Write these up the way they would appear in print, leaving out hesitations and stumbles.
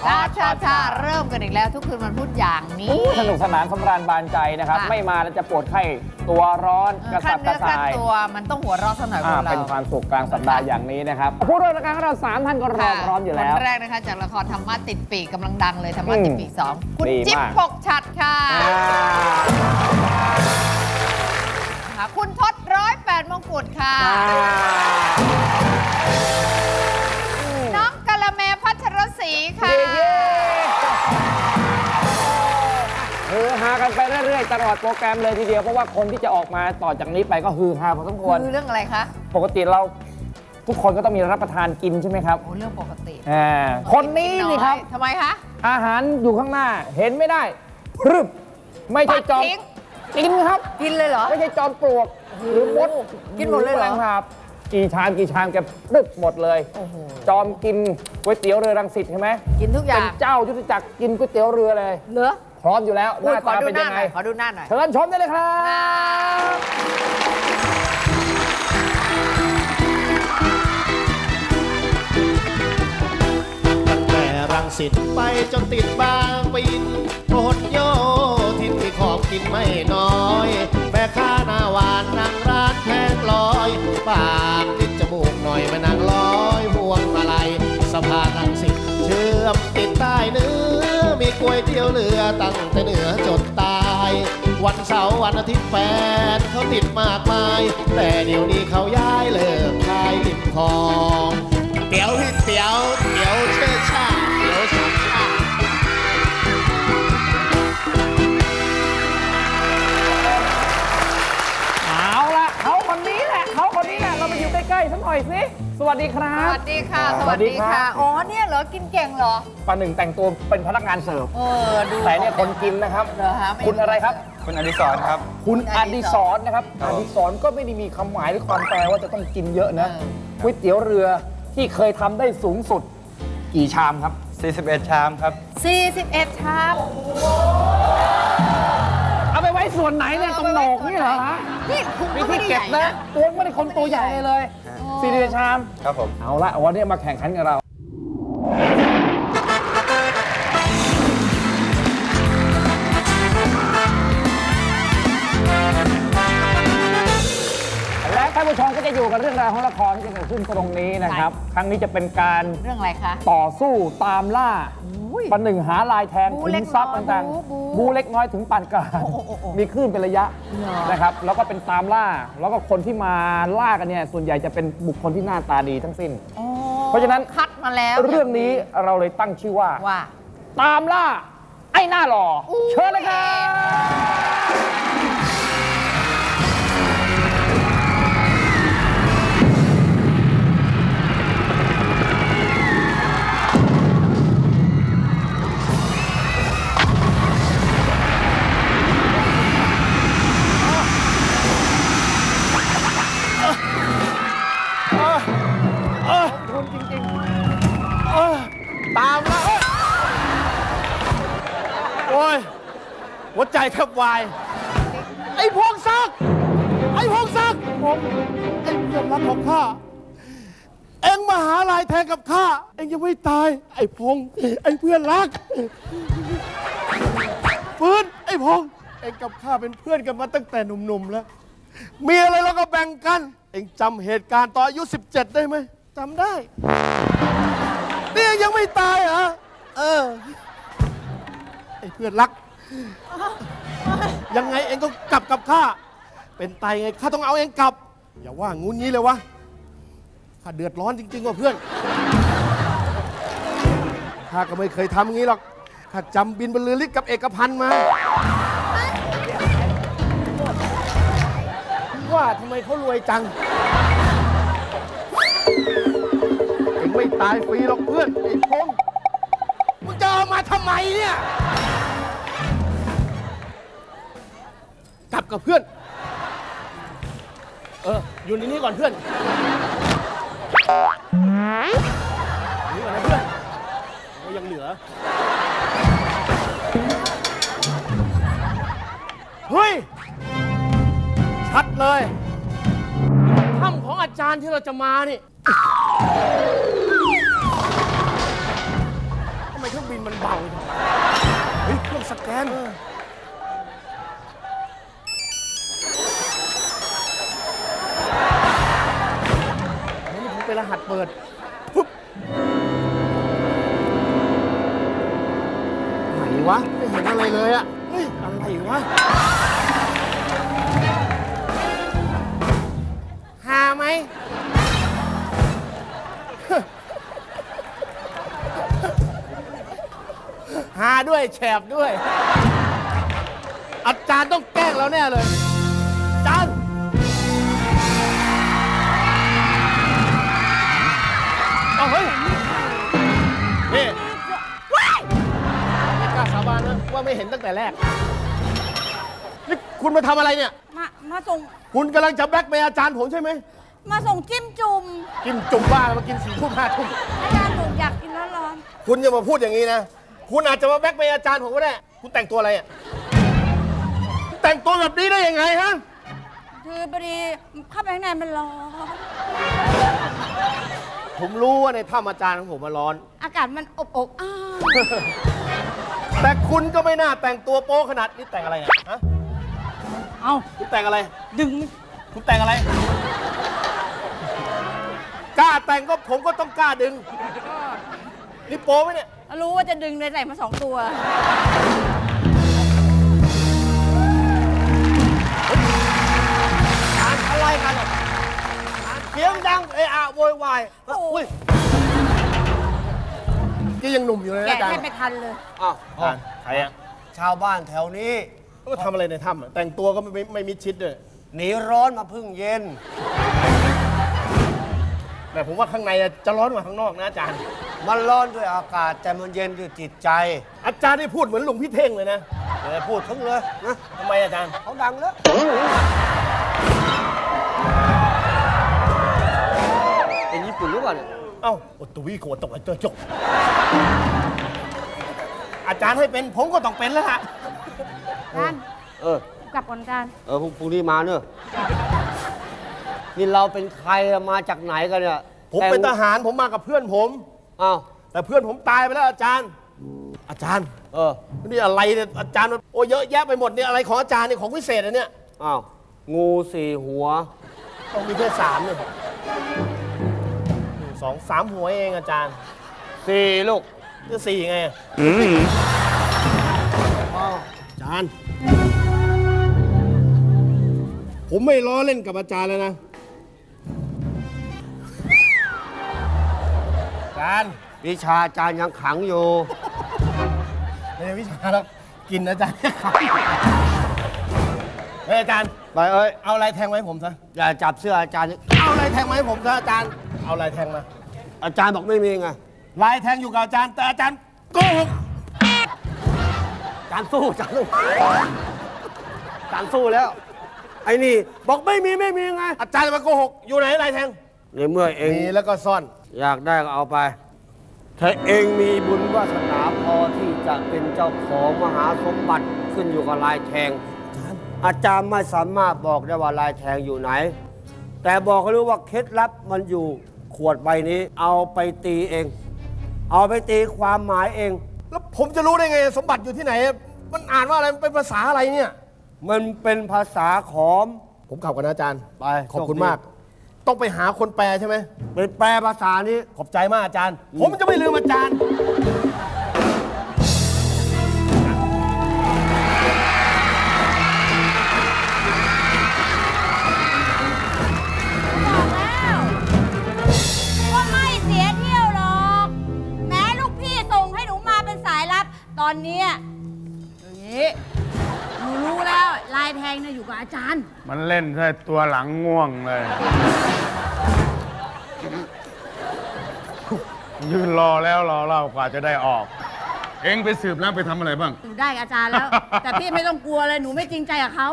ชาเริ่มกันอีกแล้วทุกคืนวันพุธอย่างนี้สนุกสนานสำราญบานใจนะครับไม่มาแล้วจะปวดไข้ตัวร้อนกระสับกระส่ายตัวมันต้องหัวร้อนสักหน่อยของเราเป็นความสุขกลางสัปดาห์อย่างนี้นะครับผู้ร่วมรายการของเรา3 ท่านก็รอพร้อมอยู่แล้วคนแรกนะคะจากละครธรรมะติดปีกกำลังดังเลยธรรมะติดปีก2คุณจิ๊บปกฉัตรค่ะคุณทศ108 มงกุฎค่ะน้องกะละแมพัชรศรีค่ะฮากันไปเรื่อยๆตลอดโปรแกรมเลยทีเดียวเพราะว่าคนที่จะออกมาต่อจากนี้ไปก็ฮือฮาพอสมควรคือเรื่องอะไรคะปกติเราทุกคนก็ต้องมีรับประทานกินใช่ไหมครับโอ้เรื่องปกติคนนี้นี่ครับทำไมคะอาหารอยู่ข้างหน้าเห็นไม่ได้รึบไม่ใช่จอมกินครับกินเลยเหรอไม่ใช่จอมปลวกหรือมดกินหมดเลยเหรอครับกี่ชามแกรึบหมดเลยจอมกินก๋วยเตี๋ยวเรือรังสิตใช่ไหมกินทุกอย่างเป็นเจ้ายุทธจักรกินก๋วยเตี๋ยวเรือเลยเหรอพร้อมอยู่แล้วหน้าตาเป็นยังไงขอดูหน้าหน่อยเชิญชมได้เลยครับตั้งแต่รังสิตไปจนติดบางปะอินพหลโยธินมีของกินไม่น้อยแม่ค้าหน้าหวานนั่งร้านแพงลอยปากนิดจมูกหน่อยมานั่งลอยพวงมาลัยสะพานรังสิตเชื่อมติดใต้เนื้อมีก๋วยเตี๋ยวเรือตั้งแต่เหนือจนใต้วันเสาร์วันอาทิตย์แฟนเขาติดมากมายแต่เดี๋ยวนี้เขาย้ายเลิกขายริมคลองเตี๋ยวเตี๋ยวเชื่อชาเตี๋ยวสามชาเอาละเขาคนนี้แหละเรามาอยู่ใกล้ๆสักหน่อยสิสวัสดีครับสวัสดีค่ะอ๋อเนี่ยเหรอกินเก่งเหรอประหนึ่งแต่งตัวเป็นพนักงานเสิร์ฟดูแต่เนี่ยคนกินนะครับคุณอะไรครับคุณอดิศรครับคุณอดิศรนะครับอดิศรก็ไม่ได้มีคำหมายหรือความแปลว่าจะต้องกินเยอะนะก๋วยเตี๋ยวเรือที่เคยทำได้สูงสุดกี่ชามครับ 41 ชามครับ 41 ชามเอาไปไว้ส่วนไหนเนี่ยตรงโหนกนี่เหรอฮะนี่มีที่เก็บนะตัวไม่ได้คนตัวใหญ่เลย41 ชามครับผมเอาละวันนี้มาแข่งขันกับเราและท่านผู้ชมก็จะอยู่กับเรื่องราวของละครที่จะเกิดขึ้นตรงนี้นะครับครั้งนี้จะเป็นการเรื่องอะไรคะต่อสู้ตามล่าประหนึ่งหาลายแทงขุนทรัพย์ต่างๆบูเล็กน้อยถึงปานกลางมีคลื่นเป็นระยะนะครับแล้วก็เป็นตามล่าแล้วก็คนที่มาล่ากันเนี่ยส่วนใหญ่จะเป็นบุคคลที่หน้าตาดีทั้งสิ้นเพราะฉะนั้นคัดมาแล้วเรื่องนี้เราเลยตั้งชื่อว่าตามล่าไอ้หน้าหล่อเชิญเลยครับตามมาโอ้ยหัวใจแทบวายไอ้พงศักดิ์ผมเอ็งเพื่อนรักของข้าเอ็งมาหาลายแทงกับข้าเอ็งยังไม่ตายไอ้พงไอ้เพื่อนรักฟื้นไอ้พงเอ็งกับข้าเป็นเพื่อนกันมาตั้งแต่หนุ่มๆแล้วมีอะไรเราก็แบ่งกันเอ็งจำเหตุการณ์ตอนอายุ17ได้ไหมจำได้นี่ยังไม่ตายเหรอไอ้เพื่อนรักยังไงเองก็กลับกับข้าเป็นตายไงข้าต้องเอาเองกลับอย่าว่างูงี้เลยวะข้าเดือดร้อนจริงๆว่ะเพื่อนข้าก็ไม่เคยทำงี้หรอกข้าจำบินบรรลือฤทธิ์กับเอกพันธ์มาว่าทำไมเขารวยจังเองไม่ตายฟรีหรอกเพื่อนไอ้พงษ์มึงจะเอามาทำไมเนี่ยกลับกับเพื่อนอยู่ในนี้ก่อนเพื่อนนี่ก่อนนะเพื่อนเรายังเหลือเฮ้ยชัดเลยถ้ำของอาจารย์ที่เราจะมานี่ทำไมเครื่องบินเบาเฮ้ยเครื่องสแกนนี่ผมเป็นรหัสเปิดปุ๊บไหนวะไม่เห็นอะไรเลยอะเฮ้ยอะไรวะหาไหมหาด้วยแฉบด้วย อาจารย์ต้องแกล้งเราแน่เลยอาจารย์เอาเฮ้ยนี่ไม่กล้าสาบานนะว่าไม่เห็นตั้งแต่แรกนี่คุณมาทำอะไรเนี่ยมาส่งคุณกำลังจะแบล็กเมย์อาจารย์ผมใช่ไหมมาส่งจิ้มจุ่มกินจุ่มบ้ามากิน4 ทุ่ม 5 ทุ่มอาจารย์หนูอยากกินร้อนคุณอย่ามาพูดอย่างนี้นะ คุณอาจจะมาแบล็กเมย์อาจารย์ผมก็ได้ คุณแต่งตัวอะไรอ่ะ แต่งตัวแบบนี้ได้ยังไงฮะๆคือพอดีเข้าไปข้างในมันร้อนผมรู้ว่าในถ้ำอาจารย์ของผมมันร้อนอากาศมันอบอ้าวแต่คุณก็ไม่น่าแต่งตัวโป๊ขนาดนี้แต่งอะไรอ่ะฮะเอาคุณแต่งอะไรดึงคุณแต่งอะไร กล้าแต่งก็ผมก็ต้องกล้าดึง นี่โป๊ไหมเนี่ยรู้ว่าจะดึงเลยใส่มา2 ตัวอะไรกันอ่ะเสียงดังเอะอะโวยวายโอ้อุ้ยนี่ยังหนุ่มอยู่เลยนะแกะอาจารย์ให้ไม่ทันเลยอ้าวใครอ่ะชาวบ้านแถวนี้ก็ทำอะไรในถ้ำอะแต่งตัวก็ไม่มิดชิดเลยหนีร้อนมาพึ่งเย็นแต่ผมว่าข้างในจะร้อนกว่าข้างนอกนะอาจารย์มันร้อนด้วยอากาศแต่มันเย็นด้วยจิตใจอาจารย์นี่พูดเหมือนหลวงพี่เท่งเลยนะอย่าพูดทั้งเลยนะทำไมอาจารย์เขาดังแล้ว เป็นญี่ปุ่นหรือเปล่าเนี่ยเอ้าโอตุวิโกตกไอ้เจ้าจกอาจารย์ให้เป็นผมก็ต้องเป็นแล้วฮะอาจารย์เออกลับก่อนอาจารย์พรุ่งนี้มาเนอะนี่เราเป็นใครอะมาจากไหนกันเนี่ยผมเป็นทหารผมมากับเพื่อนผมอ้าวแต่เพื่อนผมตายไปแล้วอาจารย์ อาจารย์เออนี่อะไรเนี่ยอาจารย์โอ้เยอะแยะไปหมดเนี่ยอะไรของอาจารย์เนี่ยของพิเศษอะเนี่ยอ้าวงู4 หัวต้องมีแค่3เนี่ย1 2 3 หัวเองอาจารย์ 4 ลูกจะ4ไงอะอาจารย์ ผมไม่ล้อเล่นกับอาจารย์เลยนะอาจารย์วิชาอาจารย์ยังขังอยู่ไม่ใช่วิชาแล้วกินอาจารย์เฮ้ยอาจารย์ไปเอ้ยเอาอะไรแทงไว้ผมซะอย่าจับเสื้ออาจารย์เอาอะไรแทงมาให้ผมซะอาจารย์ เอาอะไรแทงมาอาจารย์บอกไม่มีไงลายแทงอยู่กับอาจารย์ แต่อาจารย์โกหกอาจารย์สู้อาจารย์สู้อาจารย์สู้แล้ว ไอ้นี่บอกไม่มีไงอาจารย์จะมาโกหก อยู่ไหนลายแทงในเมื่อเองมีแล้วก็ซ่อนอยากได้ก็เอาไป ถ้าเองมีบุญวาสนาพอที่จะเป็นเจ้าของมหาสมบัติขึ้นอยู่กับลายแทง อาจารย์ไม่สามารถบอกได้ว่าลายแทงอยู่ไหน แต่บอกให้รู้ว่าเคล็ดลับมันอยู่ขวดใบนี้ เอาไปตีเอง เอาไปตีความหมายเองแล้วผมจะรู้ได้ไงสมบัติอยู่ที่ไหน มันอ่านว่าอะไรมันเป็นภาษาอะไรเนี่ยมันเป็นภาษาขอมผมขับกันนะอาจารย์ไปขอบคุณโชคดีมาก ต้องไปหาคนแปลใช่ไหมเป็นแปลภาษานี้ขอบใจมากอาจารย์ ผมจะไม่ลืมอาจารย์บอกแล้วว่าไม่เสียเที่ยวหรอกแม้ลูกพี่ส่งให้หนูมาเป็นสายลับ ตอนเนี้ยอย่างนี้หนูรู้แล้วลายแทงเนี่ยอยู่กับอาจารย์มันเล่นแค่ตัวหลังง่วงเลย ยืนรอแล้วรอเล่ากว่าจะได้ออก เอ็งไปสืบแล้วไปทำอะไรบ้างหนูได้กับอาจารย์แล้ว แต่พี่ไม่ต้องกลัวเลยหนูไม่จริงใจกับเขา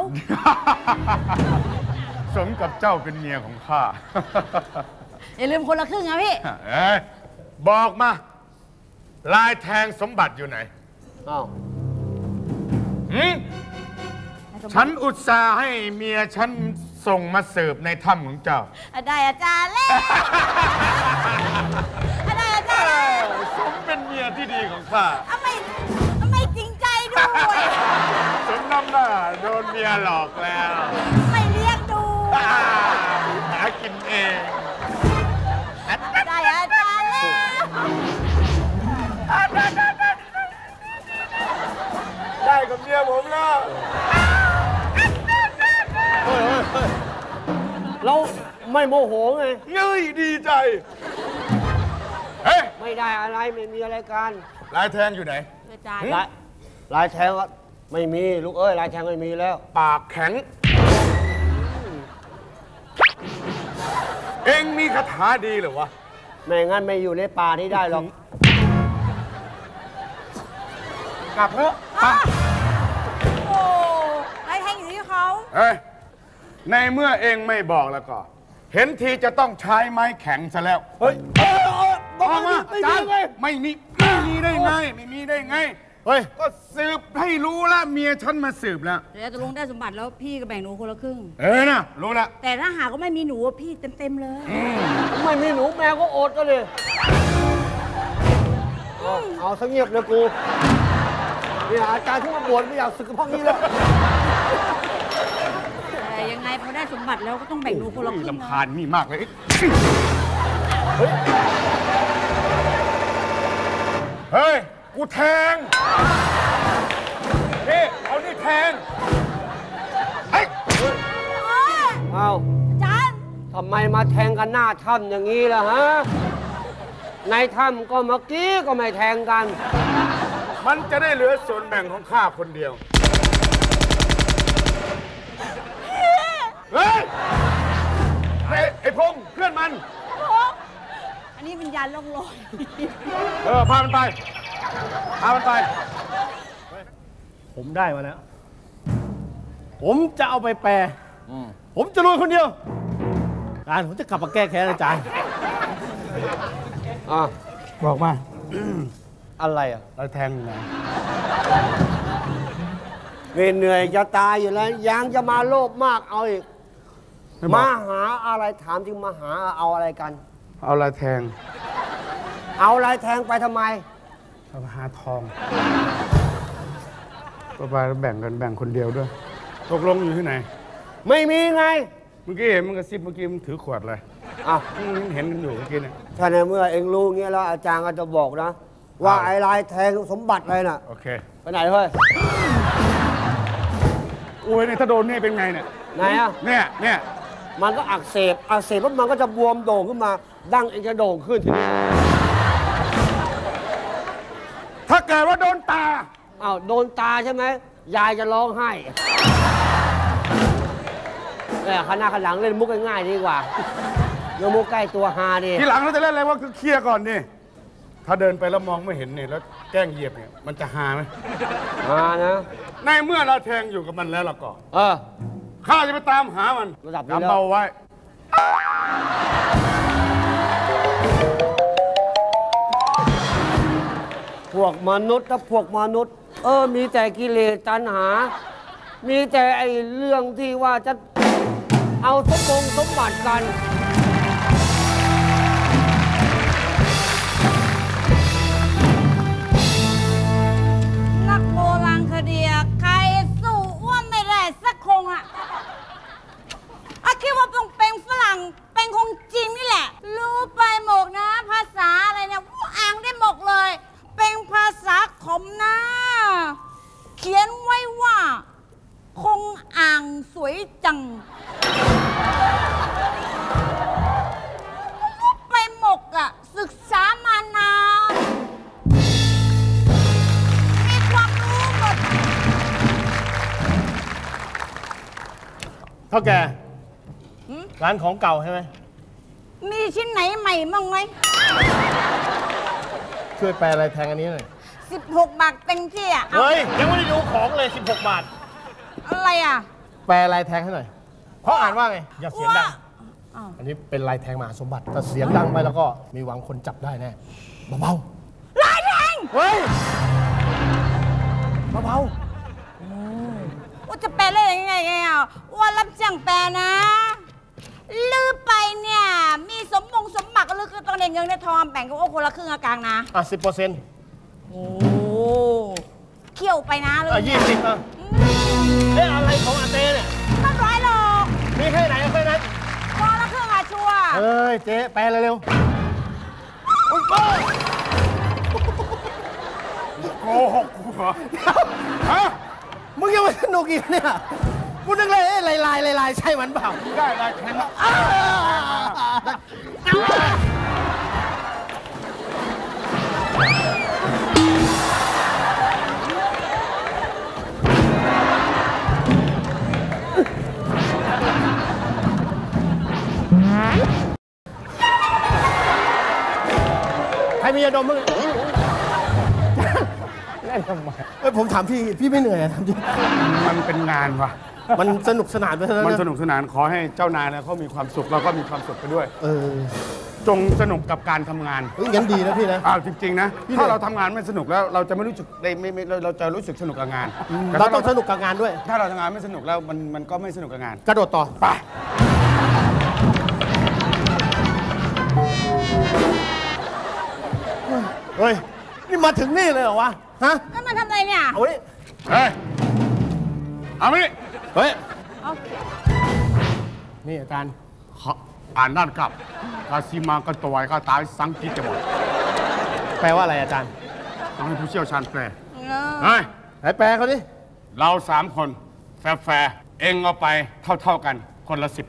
สมกับเจ้าเป็นเมียของข้าอย่าลืมคนละครึ่งนะพี่เอ้ยบอกมา ลายแทงสมบัติอยู่ไหนอ้าวหืมฉันอุตส่าห์ให้เมียฉันส่งมาสืบในถ้ำของเจ้าได้อาจารย์แล้วได้อาจารย์แล้วสมเป็นเมียที่ดีของข้าไม่สมน้ำหน้าโดนเมียหลอกแล้วไม่เลี้ยงดูหากินเองได้อาจารย์แล้วได้กับเมียผมแล้วเราไม่โมโหไงเงยดีใจ เฮ้ยไม่ได้อะไรไม่มีอะไรกันลายแทงอยู่ไหนอาจารย์ลายแทงก็ไม่มีลูกเอ้ยลายแทงไม่มีแล้วปากแข็ง เอ็งมีคาถาดีเหรอวะไม่งั้นไม่อยู่ในป่านี้ได้หรอกกลับเถอะไปโอ้ลายแทงอยู่ที่เขาเฮ้ย ในเมื่อเอ็งไม่บอกแล้วก็ เห็นทีจะต้องใช้ไม้แข็งซะแล้วเฮ้ยบอกมาอาจารย์ไม่มีได้ไง ไม่มีได้ไงเฮ้ยก็สืบให้รู้แล้วเมียฉันมาสืบแล้วเดี๋ยวจะลงได้สมบัติแล้วพี่ก็แบ่งหนูคนละครึ่งนะรู้ละแต่ถ้าหากว่าไม่มีหนูอะพี่เต็มๆเลยไม่มีหนูแมวก็อดก็เลยเอาซะเงียบเลยกูเนี่ยอาจารย์ที่มาบวชไม่อยากศึกกับพวกนี้แล้วแต่ยังไงพอได้สมบัติแล้วก็ต้องแบ่งหนูคนละครึ่งลำคาญนี่มากเลยเฮ้ย กูแทงนี่เอานี่แทงเฮ้ยเอาอาจารย์ทำไมมาแทงกันหน้าถ้ำอย่างนี้ล่ะฮะ ในถ้ำก็เมื่อกี้ก็ไม่แทงกันมันจะได้เหลือส่วนแบ่งของข้าคนเดียว เฮ้ย ไอ้พงษ์เพื่อนมันอันนี้วิญญาณล่องลอยพามันไป พามันไปผมได้มาแล้ว ผมจะเอาไปแปลผมจะรวยคนเดียวอาจารย์ผมจะกลับมาแก้แค้นอาจารย์บอกมาอะไรอ่ะเราแทงไหนเหนื่อยจะตายอยู่แล้ว ยังจะมาโลภมากเอาอีก มาหาอะไรถามจริงมาหาเอาอะไรกันเอาอะไรแทงเอาอะไรแทงไปทำไมเอาหาทองก็ไปแบ่งกันแบ่งคนเดียวด้วย ตกลงอยู่ที่ไหนไม่มีไงเมื่อกี้เห็นมันกระซิบเมื่อกี้มันถือขวดอะไรอ่ะเห็นกันอยู่เมื่อกี้เนี่ยถ้าในเมื่อเองรู้เงี้ยแล้วอาจารย์ก็จะบอกนะ ว่าไอ้ลายแทงสมบัติอะไรน่ะโอเคไปไหนเฮ้ยโอ้ยเนี่ยถ้าโดนเนี่ยเป็นไงเนี่ยไหนอ่ะเนี่ยมันก็อักเสบแล้วมันก็จะบวมโด่งขึ้นมา ดั้งเองจะโด่งขึ้นทีนี้ถ้าเกิดว่าโดนตาอ้าวโดนตาใช่ไหม ยายจะร้องไห้เนี่ยข้างหน้าข้างหลังเล่นมุกง่ายๆดีกว่าเรื่องมุกใกล้ตัวฮาดีทีหลังเราจะเล่นอะไรว่าคือเคลียร์ก่อนนี่ ถ้าเดินไปแล้วมองไม่เห็นเนี่ยแล้วแกล้งเหยียบเนี่ยมันจะหาไหมฮานะในเมื่อเราแทงอยู่กับมันแล้วเราก็เออข้าจะไปตามหามันระดับนี้แล้วจำเบาไว้พวกมนุษย์ถ้าพวกมนุษย์ มีแต่กิเลสตัณหา มีแต่ไอ้เรื่องที่ว่าจะเอาสมบัติกันนักโบราณคดีอะใครสู้อ้วนไม่ได้สักคงอะคิดว่าเป็นฝรั่งเป็นคงจริงนี่แหละ รู้ไปหมดนะ ภาษาอะไรเนี่ยอ่านได้หมดเลย เป็นภาษาขมนะเขียนไว้ว่า คงอ่างสวยจังรู้ไปหมดอะศึกษามานานมีความรู้หมดเท่าแกร้านของเก่าใช่ไหมมีชิ้นไหนใหม่บ้างไหมช่วยแปลอะไรแทงอันนี้หน่อย 16 บาทเต็มที่อ่ะเฮ้ย ยังไม่ได้ดูของเลย 16 บาทอะไรอ่ะแปลลายแทงให้หน่อย เพราะอ่านว่าไง อย่าเสียงดังอ้าวอันนี้เป็นลายแทงมหาสมบัติแต่เสียงดังไปแล้วก็มีหวังคนจับได้แน่เบาลายแทงๆเฮ้ยเบาว่าจะแปลได้ยังไงอ่ะว่ารับจ้างแปลนะลือไปเนี่ย มีสมบัติก็ลือคือต้องได้เงินได้ทองแบ่งกับโอ้คนละครึ่งกลางนะ 10% โอ้เคี่ยวไปนะเลย 20อ่ะเอ๊ะอะไรของอาเต้เนี่ยต้องร้อยหรอกมีแค่ไหนแค่นั้นพอละเครื่องอาชัวร์เอ้ยเจ๊แปลเร็วโกหกกูเหรอฮะมึงยังไม่สนุกอีกเนี่ยกูนึกเลยลายใช่มันเปล่าได้ลายแทงแล้วใครมียาดมมั้งเล่นทำไมผมถามพี่ไม่เหนื่อยอะถามจริงมันเป็นงานว่ะมันสนุกสนานไปเท่านั้นมันสนะนุกสนานขอให้เจ้านายแล้วเขามีความสุขเราก็มีความสุขไปด้วยเออจงสนุกกับการทำงานเฮ้ยงั้นดีนะพี่นะอ้าวจริงๆนะพี่ถ้าเนี่ยเราทำงานไม่สนุกแล้วเราจะไม่รู้สึกได้ไม่เราจะรู้สึกสนุกกับงานแต่เราถ้าต้องสนุกกับงานด้วยถ้าเราทำงานไม่สนุกแล้วมันก็ไม่สนุกกับงานกระโดดต่อไปเฮ้ย นี่มาถึงนี่เลยเหรอวะ ฮะแล้วมันทำอะไรเนี่ยเอาดิเฮ้ยเอามานี่เฮ้ยเอานี่อาจารย์อ่านด้านกลับกาซิมากระตวยกาตายสังกิตจะบอกแปลว่าอะไรอาจารย์ต้องให้ผู้เชี่ยวชาญแปลเออเฮ้ยไหนแปลเขาดิเรา3 คนแฟร์เองเอาไปเท่ากันคนละ 10%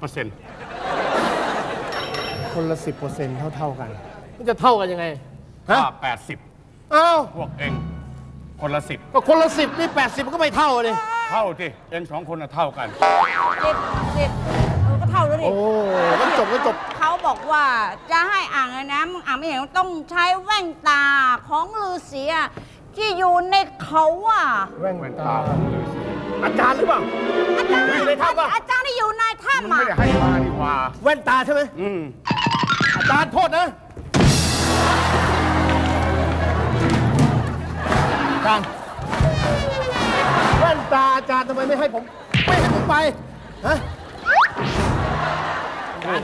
คนละ 10%เท่ากัน มันจะเท่ากันยังไง ฮะถ้า80 อ้าวพวกเองคนละก็คนละ 10 นี่ 80 มันก็ไม่เท่าเลย 10 เท่าที่เอง2 คนน่ะเท่ากัน 10ก็เท่าแล้วดิโอ้ก็จบเขาบอกว่าจะให้อ่างนะมึงอ่างไม่เห็นต้องใช้แว่นตาของฤาษีอะที่อยู่ในเขาอ่ะแว่นตาอาจารย์หรือเปล่าอาจารย์อยู่ในถ้ำปะอาจารย์ที่อยู่ในมันถ้ำไม่อ่ะได้ให้มานี่หว่าแว่นตาใช่ไหม อาจารย์โทษนะ อาจารย์แว่นตาอาจารย์ทำไมไม่ให้ผมไป ฮะอาจารย์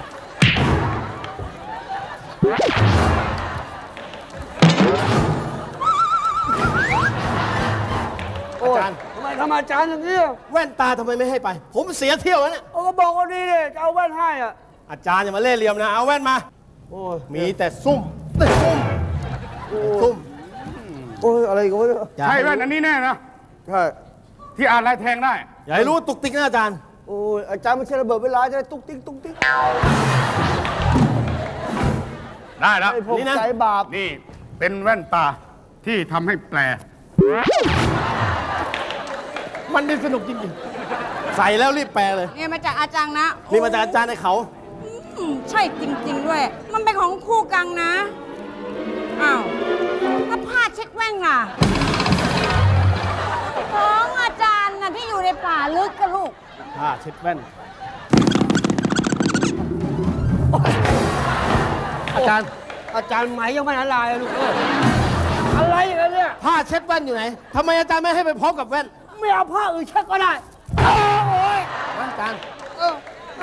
อาจารย์ทำไมทำอาจารย์อย่างนี้แว่นตาทำไมไม่ให้ไป ผมเสียเที่ยวแล้วเนี่ยโอ้ก็บอกว่าดีเลยจะเอาแว่นให้อ่ะอาจารย์อย่ามาเล่ห์เหลี่ยมนะ เอาแว่นมาโอ้ยมีแต่ซุ่มโอ้ยอะไรกันวะเนี่ยใช่แว่นอันนี้แน่นะใช่ที่อ่านลายแทงได้อย่าให้รู้ตุกติกนะอาจารย์โอ้ยอาจารย์ไม่ใช่ระเบิดเวลาจะได้ตุ๊กติ๊กตุ๊กติ๊กได้แล้วไอ้พวกนี่นะใจบาปนี่เป็นแว่นตาที่ทำให้แปลมันนี่สนุกจริงๆ ใส่แล้วรีบแปลเลยเนี่ยมาจากอาจารย์นะนี่มาจากอาจารย์ในเขาใช่จริง ๆ ด้วย มันเป็นของคู่กังนะ อ้าวถ้าผ้าเช็คแว่นล่ะของอาจารย์น่ะที่อยู่ในป่าลึกกับลูกผ้าเช็ดแว่น อาจารย์อาจารย์ไหมยังไม่ละลายเลยลูกเอ้ยอะไรอย่างเงี้ยเนี่ยผ้าเช็ดแว่นอยู่ไหนทำไมอาจารย์ไม่ให้ไปพร้อมกับแว่นไม่เอาผ้าอื่นเช็ดก็ได้โอ้ยนะอาจารย์เอา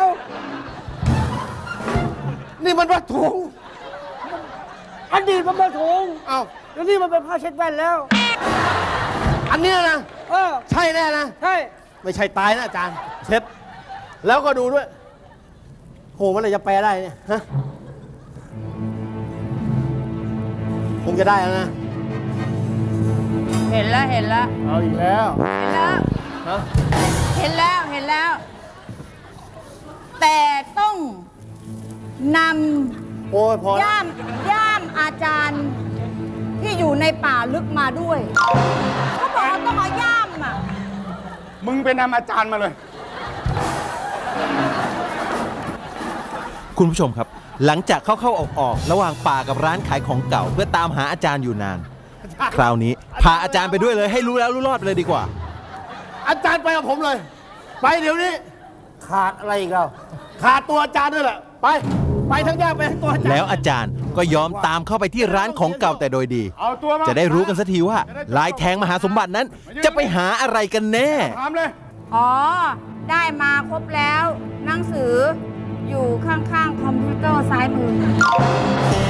นี่มันวัตถุอดีตมันมาถุงเอ้าเดี๋ยวนี้มันเป็นผ้าเช็ดแว่นแล้วอันเนี้ยนะเออใช่แน่นะใช่ไม่ใช่ตายนะอาจารย์ เช็ด แล้วก็ดูด้วย โหเมื่อไหรจะแปลได้เนี่ย ฮะ คงจะได้แล้วนะเห็นแล้ว เห็นแล้วเอาอีกแล้วเห็นแล้วฮะเห็นแล้ว เห็นแล้ว แต่ต้องนโอ้ยพอำแล้วย่ามอาจารย์ที่อยู่ในป่าลึกมาด้วยเขาบอกว่าต้องเอาย่ามอ่ะมึงเป็นนำอาจารย์มาเลยคุณผู้ชมครับ หลังจากเข้าๆออกๆระหว่างป่ากับร้านขายของเก่าเพื่อตามหาอาจารย์อยู่นาน คราวนี้พาอาจารย์ไปด้วยเลยให้รู้แล้วรู้รอดไปเลยดีกว่าอาจารย์ไปกับผมเลย ไปเดี๋ยวนี้ขาดอะไรอีกแล้วขาดตัวอาจารย์ด้วยแหละ ไปทั้งย่าไปทั้งตัวอาจารย์แล้วอาจารย์ก็ยอมตามเข้าไปที่ร้านของเก่าแต่โดยดีเอาตัวมาจะได้รู้กันสักทีว่าลายแทงมหาสมบัตินั้น จะไปหาอะไรกันแน่ถามเลยอ๋อ ได้มาครบแล้ว หนังสืออยู่ข้างๆ คอมพิวเตอร์ซ้ายมือ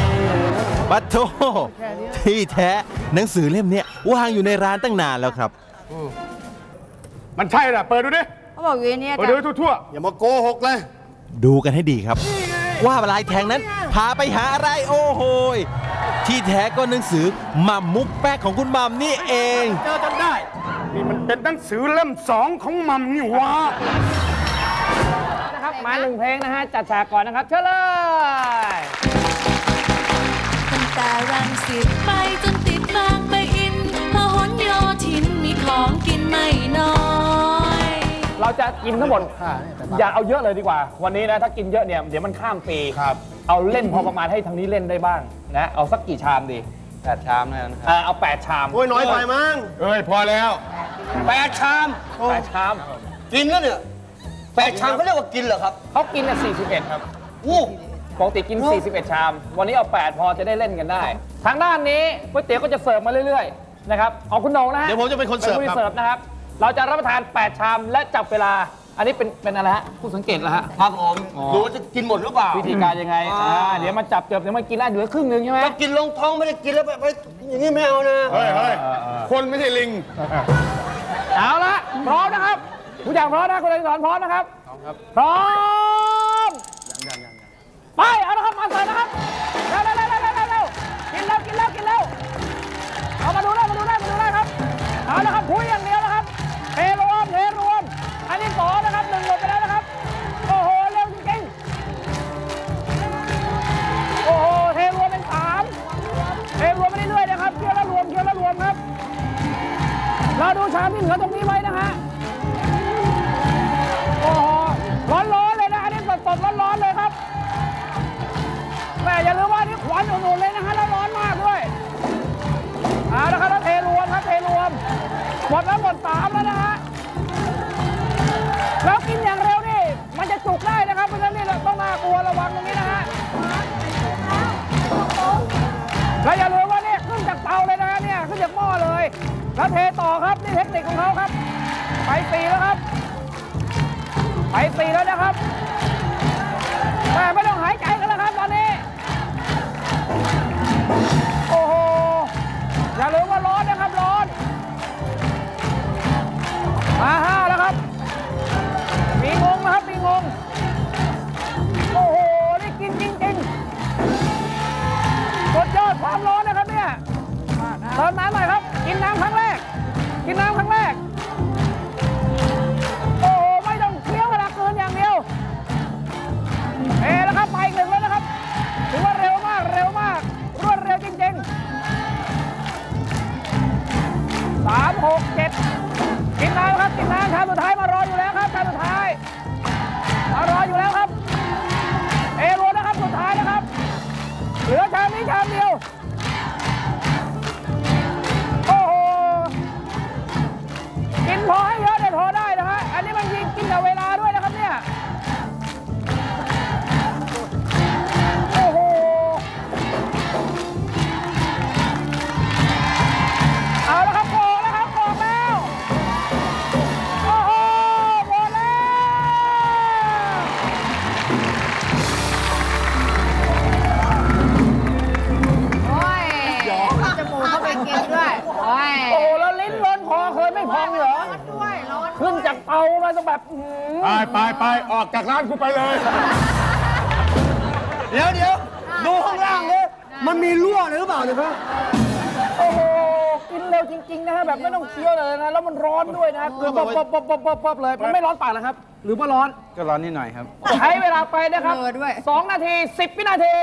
ปัทโทที่แท้หนังสือเล่มเนี้ยวางอยู่ในร้านตั้งนานแล้วครับมันใช่เหรอเปิดดูดิเขาบอกอยู่ในนี้เปิดดูทั่วอย่ามาโกหกเลยดูกันให้ดีครับ ว่าลายแทงนั้นพาไปหาอะไรโอ้โหยที่แท้ก็หนังสือมัมมุกแป๊กของคุณมัมนี่เองเจอจนได้ๆนี่มันเป็นหนังสือเล่ม2ของมัมนี่วะนะครับมา1เพลงนะฮะจัดฉากก่อนนะครับเชิญเลยตั้งแต่รังสิตไปจนติดบางปะอินพหลโยธินมีของกินไม่น้อยเราจะกินทั้งหมดอย่าเอาเยอะเลยดีกว่า วันนี้นะถ้ากินเยอะเนี่ยเดี๋ยวมันข้ามปีครับเอาเล่นพอประมาณให้ทางนี้เล่นได้บ้างนะเอาสักกี่ชามดี 8 ชามนะครับเอา8ชามโอ้ยน้อยไปมั้งเอ้ยพอแล้ว 8 ชาม 8ชามกินแล้วเนี่ย8 ชามเขาเรียกว่ากินเหรอครับเขากินเนี่ย41ครับอู้ปกติกิน 41 ชาม วันนี้เอา 8 พอจะได้เล่นกันได้ ทางด้านนี้ก๋วยเตี๋ยวก็จะเสิร์ฟมาเรื่อยๆนะครับเอาคุณโหน่งนะฮะเดี๋ยวผมจะเป็นคนเสิร์ฟผู้ครับเสิร์ฟนะครับเราจะรับประทาน8ชามและจับเวลาอันนี้เป็นอะไรฮะผู้สังเกตเหรอฮะครับผมดูว่าจะกินหมดหรือเปล่าวิธีการยังไงเดี๋ยวมันจับเดี๋ยวมันกินได้เหลือครึ่งนึงใช่ไหมถ้ากินลงท้องไม่ได้กินแล้วไปอย่างนี้ไม่เอานะเฮ้ยคนไม่ใช่ลิงเอาละพร้อมนะครับผู้อย่างพร้อมนะคุณอดิศรพร้อมนะครับพร้อมไปเอาละครับมาเสิร์ฟนะครับเร็วกินแล้วเอามาดูได้ครับเอาละครับพุ้ยอย่างเดียวนะครับเทรวมอันนี้2นะครับ1หมดไปแล้วนะครับโอ้โหเร็วจริงๆโอ้โหเทรวมเป็น3เทรวมไปเรื่อยๆนะครับเคี่ยวแล้วรวมครับเราดูชามที่เหลือตรงนี้ไว้นะฮะโอ้โหร้อนๆเลยนะอันนี้สดๆร้อนๆเลยครับแต่อย่าลืมว่านี่ควันอุ่นๆเลยนะฮะแล้วร้อนมากด้วยเอาละครับแล้วเทรวมหมดแล้วหมด3แล้วนะฮะแล้วกินอย่างเร็วนี่มันจะจุกได้นะครับเพราะฉะนั้นนี่เราต้องน่ากลัวระวังตรงนี้นะฮะแล้วอย่าลืมว่านี่ขึ้นจากเตาเลยนะฮะเนี่ยขึ้นจากหม้อเลยแล้วเทต่อครับนี่เทคนิคของเขาครับไป4แล้วครับไป4แล้วนะครับแต่ไม่ต้องหายใจกันแล้วครับตอนนี้โอ้โหอย่าลืมว่าร้อนนะครับร้อนมา5แล้วครับมีงงนะครับมีงงโอ้โหนี่กินจริงๆสุดยอดความร้อนนะครับเนี่ยเติมน้ำหน่อยครับกินน้ำครั้งแรกโอ้โหไม่ต้องเคี้ยวเวลาเกินอย่างเดียวแล้วครับไปอีก1แล้วนะครับถือว่าเร็วมากรวดเร็วจริงๆ3 6 7กินน้ำครับกินน้ำชามสุดท้ายมารออยู่แล้วครับชามสุดท้ายมารออยู่แล้วครับรวมนะครับสุดท้ายนะครับเหลือชามนี้ชามเดียวโอ้โหกินพอให้เยอะได้พอได้นะฮะอันนี้มันยิงกินกับเวลาด้วยนะครับเนี่ยโอ้โหเอาละครับบอกแล้วโอ้โหหมดแล้วโอ้ยจมูกเข้าไปกินด้วยโอ้ยโอ้แล้วลิ้นล้นคอเคยไม่พองเหรอด้วยร้อนขึ้นจากเตามาจะแบบไปออกจากร้านกูไปเลยเดี๋ยวดูข้างล่างเลยมันมีรั่วหรือเปล่าเนี่ยครับโอ้โหกินเร็วจริงๆนะฮะแบบไม่ต้องเคี้ยวเลยนะแล้วมันร้อนด้วยนะคือป๊บเลยมันไม่ร้อนปากนะครับหรือว่าร้อนก็ร้อนนิดหน่อยครับใช้เวลาไปนะครับ2 นาที 10 วินาที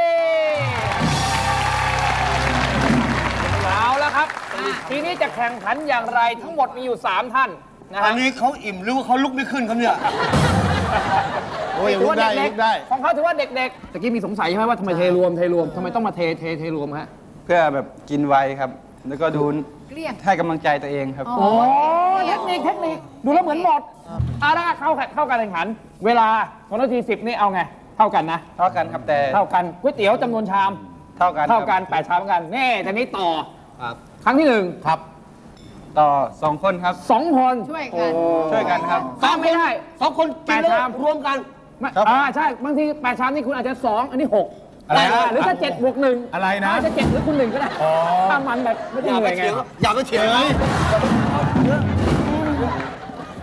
เอาแล้วครับทีนี้จะแข่งขันอย่างไรทั้งหมดมีอยู่3ท่านนะฮะอันนี้เขาอิ่มหรือว่าเขาลุกไม่ขึ้นครับเนี่ยโอ้ยลุกได้ของเขาถือว่าเด็กๆตะกี้มีสงสัยใช่ไหมว่าทำไมเทรวมทำไมต้องมาเทรวมฮะเพื่อแบบกินไวครับ แล้วก็ดูเกลี้ยงให้กำลังใจตัวเองครับโอ้เทคนิคดูแล้วเหมือนหมดเอาละเข้าการแข่งขันเวลา2 นาที 10นี่เอาไงเท่ากันนะเท่ากันครับแต่เท่ากันก๋วยเตี๋ยวจำนวนชามเท่ากัน 8 ชามเหมือนกันนี่ทีนี้ต่อครับครั้งที่1ครับต่อ2 คนครับ 2 คนช่วยกันช่วยกันครับตามไม่ได้ 2 คนกิน 8 ชามรวมกันใช่บางที8 ชามนี่คุณอาจจะ2อันนี้6 อะไรนะหรือถ้า7 บวก 1 อะไรนะอาจจะ7หรือคุณ1ก็ได้ถ้ามันแบบไม่ได้เหนื่อยไงอย่าไปเถียง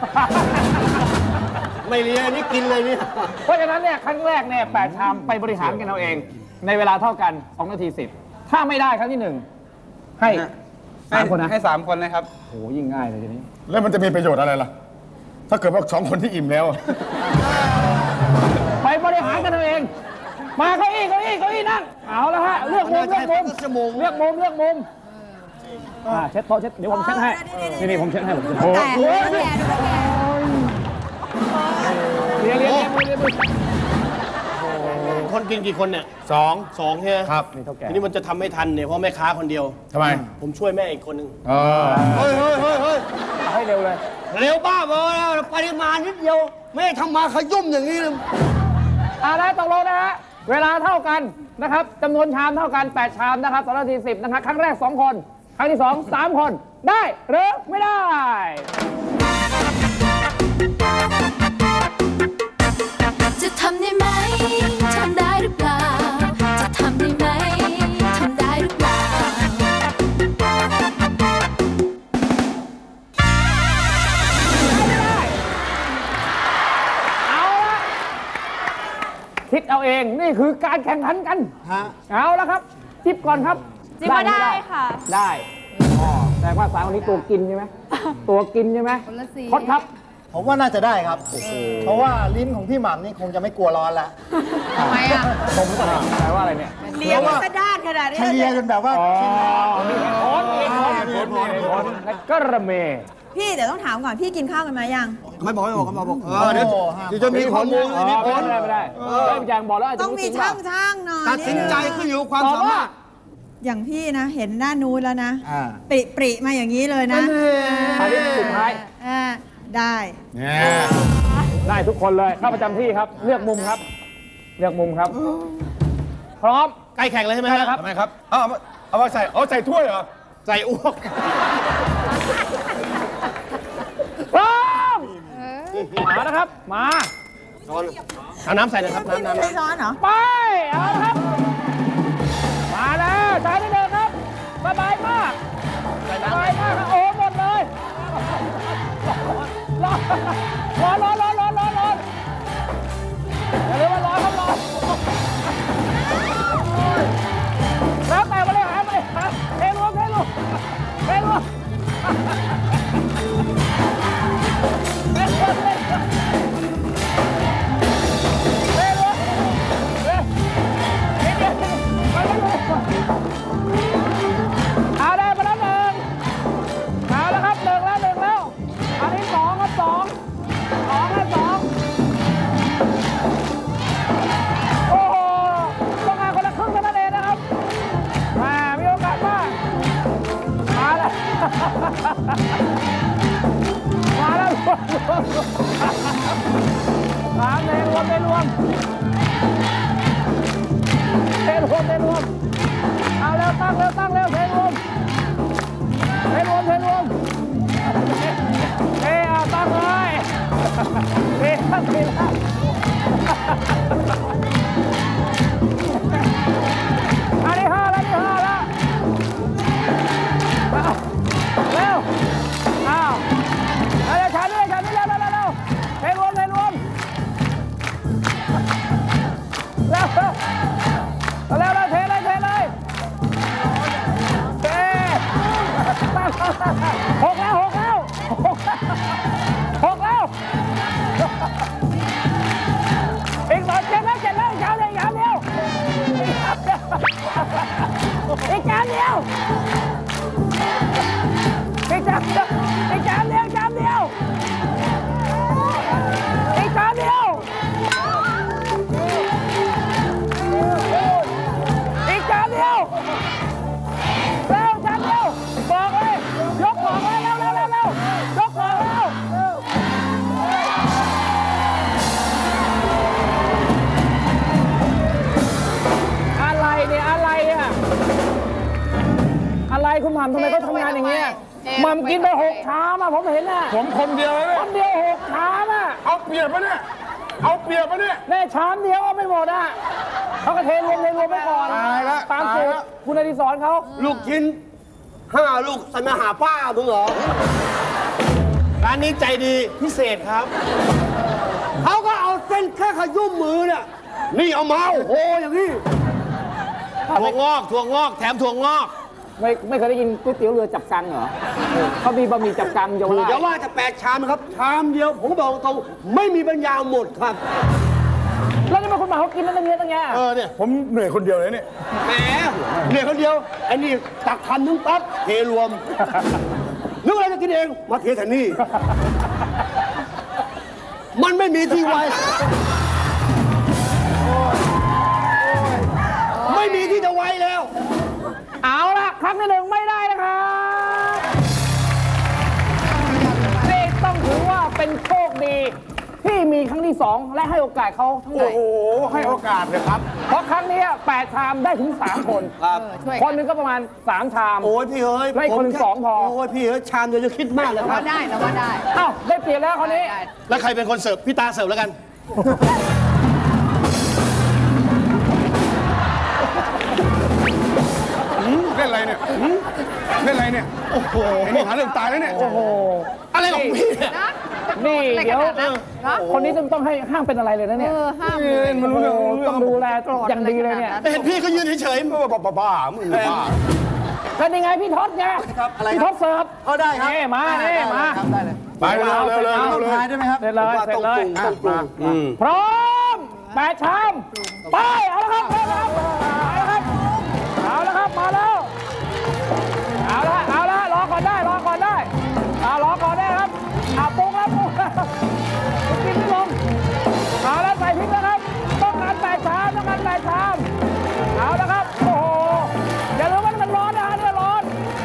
ไม่เลี้ยนี่กินเลยเนี่ยเพราะฉะนั้นเนี่ยครั้งแรกเนี่ย8 ชามไปบริหารกันเอาเอง ในเวลาเท่ากัน2 นาที 10ถ้าไม่ได้ครั้งที่ 1 ให้3 คนนะให้3 คนเลยครับโหยิ่งง่ายเลยทีนี้แล้วมันจะมีประโยชน์อะไรล่ะ ถ้าเกิดว่า2 คนที่อิ่มแล้วไปบริหารกันเอาเอง มาเก้าอี้นั่งเอาละฮะเลือกมุมเช็ดโต๊ะเช็ดเดี๋ยวผมเช็ดให้นี่ผมเช็ดให้ผมโอ้โหเรียนคนกินกี่คนเนี่ย 2 ใช่ไหมครับนี่เท่าแก่ทีนี้มันจะทำไม่ทันเนี่ยเพราะแม่ค้าคนเดียวทำไมผมช่วยแม่อีกคนนึงเฮ้ยให้เร็วเลยเร็วบ้าบอแล้วปริมาณนิดเดียว ไม่ทำมาขยุ่มอย่างนี้เลยแล้วตกลงนะฮะเวลาเท่ากันนะครับจำนวนชามเท่ากัน8 ชามนะครับ2 นาที 10นะครับครั้งแรก2 คนครั้งที่ 2 3 คนได้หรือไม่ได้จะทำได้ไหมทำได้หรือเปล่าจะทำได้ไหมทำได้หรือเปล่าเอาละคิดเอาเองนี่คือการแข่งขันกันเอาละครับจิบก่อนครับจิบมาได้ค่ะได้แต่ว่าสาวคนนี้ตัวกินใช่ไหมตัวกินใช่ไหมคนละสีพดครับผมว่าน่าจะได้ครับ เพราะว่าลิ้นของพี่หม่ำนี่คงจะไม่กลัวร้อนแล้วทำไมอ่ะชมหรือเปล่าแปลว่าอะไรเนี่ยเลี้ยงกระด้านขนาดนี้เฉลี่ยจนแบบว่ามีเหตุผลและก็ระเมพี่เดี๋ยวต้องถามก่อนพี่กินข้าวกันมายังไม่บอกเดี๋ยวจะมีข้อมูลมีผลไม่ได้อย่างบอกแล้วอาจจะต้องรู้มีจริงว่าช่างหน่อยตัดสินใจขึ้นอยู่ความสามารถอย่างพี่นะ เห็นหน้านู้นแล้วนะปริมาอย่างนี้เลยนะอันนี้สุดท้ายได้ได้ทุกคนเลยเข้าประจำที่ครับเลือกมุมครับ เลือกมุมครับ พร้อมใกล้แข่งเลยใช่ไหมครับทำไมครับ เอามาใส่ใส่ถ้วยเหรอใส่อ้วกพร้อมมาแล้วครับมาเอาน้ำใส่เลยครับน้ำใช้ช้อนเหรอไปเอาละครับมาแล้วจานที่ 1ครับสบายมากครับโอ้หมดเลยร้อนอย่าลืมว่าร้อนครับร้อนแล้วแต่บริหารเทรวมเอาได้มาแล้ว1เอาแล้วครับ1แล้วอันนี้2ครับ2โอ้โหต้องการคนละครึ่งเท่านั้นเองนะครับมีโอกาสมากมาแล้วรวมเอาเร็วตั้งเร็วเทรวมเอาตั้งเลยตั้งอันนี้5แล้วเร็วอ้าวแล้วฉันนี่เร็วเทรวมแล้วเทเลย6แล้วอีก2เจ็ดแล้วอีกจานเดียวอีกจานเดียวแล้วจานเดียวบอกเลยยกบอกเลยเร็วยกบอกแล้วอะไรคุณหม่ำทำไมเขาทำงานอย่างเงี้ยหม่ำกินไป6 ชามผมเห็นน่ะผมคนเดียวเลยคนเดียว6 ชามเอาเปรียบปะเนี่ยแน่ชามเดียวก็ไม่หมดเขาก็เทรวมไปก่อนตายละตามสูตรคุณอดิศรเขาลูกชิ้น5 ลูกใส่มาหาป้ามึงเหรอร้านนี้ใจดีพิเศษครับเขาก็เอาเส้นแค่ขยุ่มมือเนี่ยนี่เอามาโอ้โหอย่างนี้ถั่วงอกแถมถั่วงอกไม่เคยได้ยินก๋วยเตี๋ยวเรือจับกังเหรอเขามีบะหมี่จับกังเยาวราชเดี๋ยวว่าจะ8 ชามนะครับ ชามเดียวผมบอกตรงไม่มีปัญญาหมดครับแล้วนี่มันคนมาเขากินนั่นเงี้ยตั้งแง่เนี่ยผมเหนื่อยคนเดียวเลยเนี่ยแหมเหนื่อยคนเดียวไอ้นี่ตักทันนึงปั๊บเทรวมนึกว่าอะไรจะกินเองมาเทแต่นี่ มันไม่มีที่ไว้ไม่มีที่จะไว้แล้วเอาละครั้งที่ 1ไม่ได้นะครับนี่ต้องถือว่าเป็นโชคดีที่มีครั้งที่ 2 และให้โอกาสเขาทั้งหมดโอ้โหให้โอกาสเลยครับเพราะครั้งนี้8 ชามได้ถึง 3 คนครับคนหนึงก็ประมาณ 3 ชามโอ้ยพี่เฮ้ยไล่คนหนึ่งผมแ 2พอโอ้ยพี่เฮ้ยชามเดียวจะคิดมากเลยเราครัว่าบได้เราว่าได้เอ้าได้เปรียบแล้วคราวนี้ได้แล้วใครเป็นคนเสิร์ฟพี่ตาเสิร์ฟแล้วกันเล่นอะไรเนี่ยเล่นอะไรเนี่ย โอ้โหไอ้นี่หาเรื่องตายแล้วเนี่ยโอ้โหอะไรของพี่เนี่ยนะนี่เดี๋ยวนะคนนี้ต้องให้ห้ามเป็นอะไรเลยนะเนี่ยห้ามเล่นมันรู้เรื่องต้องดูแลอย่างดีเลยเนี่ยเห็นพี่เขายืนเฉยบ้ามึงบ้าเป็นยังไงพี่ท็อปไงพี่ท็อปเสิร์ฟเอาได้ครับนี่มานี่มาไปเร็วเร็วเร็วต้องเร็วทายได้ไหมครับเสร็จเลยว่าเสร็จต้องเลปยรุงต้องปรุงพร้อม8 ชามไปเอาละครับเอาละครับมาแล้วเอาละรอก่อนได้รอก่อนได้ครับปรุงแล้วกินไม่ลงเอาละใส่พริกแล้วครับต้องการ8 ชามเอาละครับโอ้โหอย่าลืมว่ามันร้อนนะฮะเนี่ยร้อน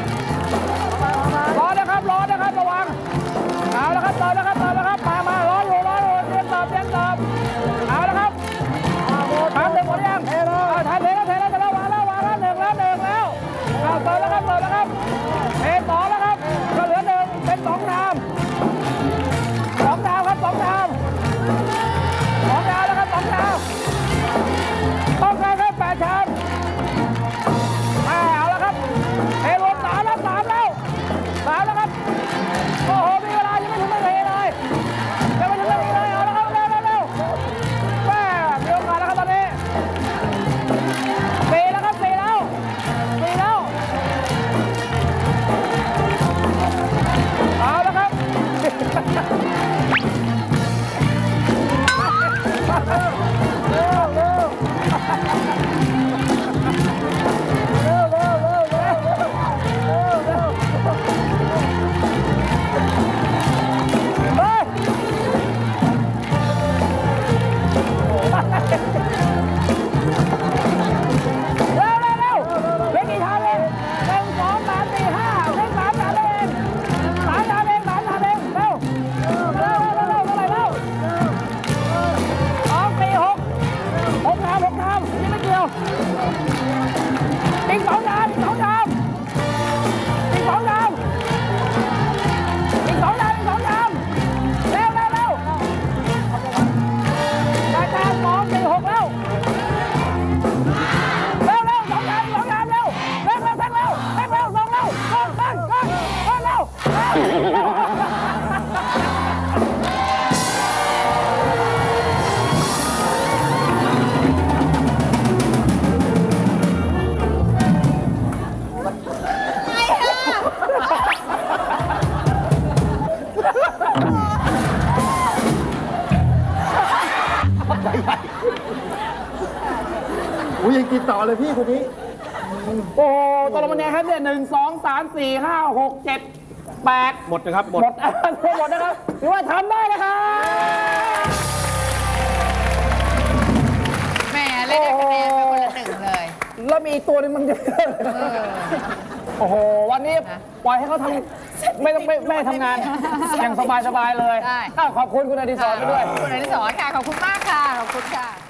นะครับระวังเอาละครับเติมนะครับมาร้อนอยู่เตรียมเติมเอาละครับทานเสร็จหมดยังทานเสร็จแล้ววางแล้วหนึ่งแล้วเอาเติมแล้วครับเทต่อแล้วครับก็เหลือ1เป็น2 ชามครับ2 ชามแล้วครับ2 ชามต้องการแค่8 ชามเอาละครับเทรวม3แล้วครับโอ้โหมีเวลายังไม่ถึงนาทีเลยเอาละครับเร็วแม่มีโอกาสแล้วครับตอนนี้4แล้วเอาละครับเร็วเล่นกี่ชามเอง1 2 3 4 5เล่น3 ชามเอง3 ชามเองเร็วเท่าไหร่เร็ว2 4 6 ชามนี่ไม่เกี่ยวอีก2 ชามอีก 2 ชามเร็ว8 ชาม2 4 6แล้วอุ้ยยังกินต่อเลยพี่คนนี้โอ้ตกลงมันยังไงครับเนี่ย1 2 3 4 5 6 7 8 หมดนะครับหมดหมดนะครับถือว่าทำได้นะครับแหมเล่นได้คะแนนไปคนละ1เลยแล้วมีอีกตัวนึงมันเยอะโอ้โหวันนี้ปล่อยให้เขาทำไม่ทำงานอย่างสบายๆเลยได้ขอบคุณคุณอดิศรไปด้วยคุณอดิศรค่ะขอบคุณมากค่ะขอบคุณค่ะ